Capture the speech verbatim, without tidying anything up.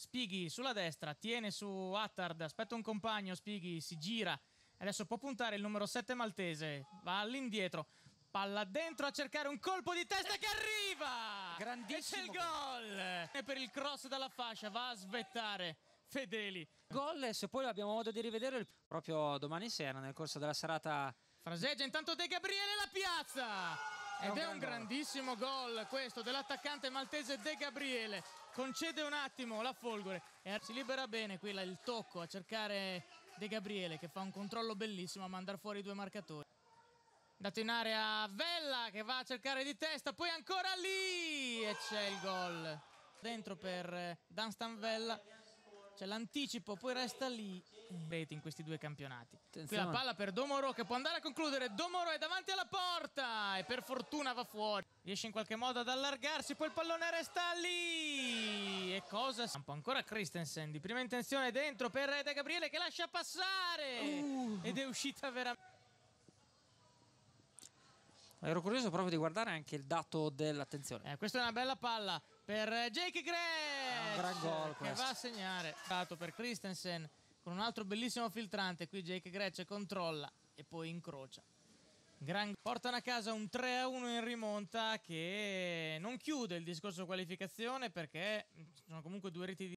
Spighi sulla destra, tiene su Attard, aspetta un compagno, Spighi si gira, adesso può puntare il numero sette maltese, va all'indietro, palla dentro a cercare un colpo di testa che arriva! Grandissimo! E c'è il gol! E per il cross dalla fascia va a svettare Fedeli. Gol, se poi abbiamo modo di rivedere proprio domani sera nel corso della serata. Fraseggia intanto De Gabriele, la piazza! Ed è un, un grandissimo gol questo dell'attaccante maltese De Gabriele. Concede un attimo la Folgore e si libera bene qui il tocco a cercare De Gabriele che fa un controllo bellissimo a mandare fuori i due marcatori. Dato in area Vella che va a cercare di testa, poi ancora lì e c'è il gol. Dentro per Dunstan Vella. C'è l'anticipo, poi resta lì reti in questi due campionati. Attenzione. Qui la palla per Domoro che può andare a concludere. Domoro è davanti alla porta e per fortuna va fuori. Riesce in qualche modo ad allargarsi, poi il pallone resta lì. E cosa? Ancora Christensen di prima intenzione dentro per De Gabriele che lascia passare. Uh. Ed è uscita veramente. Ero curioso proprio di guardare anche il dato dell'attenzione. Eh, questa è una bella palla per Jake Gretsch, un gran gol che va a segnare. Dato per Christensen con un altro bellissimo filtrante. Qui Jake Gretsch controlla e poi incrocia. Gran... Portano a casa un tre a uno in rimonta che non chiude il discorso qualificazione perché sono comunque due reti di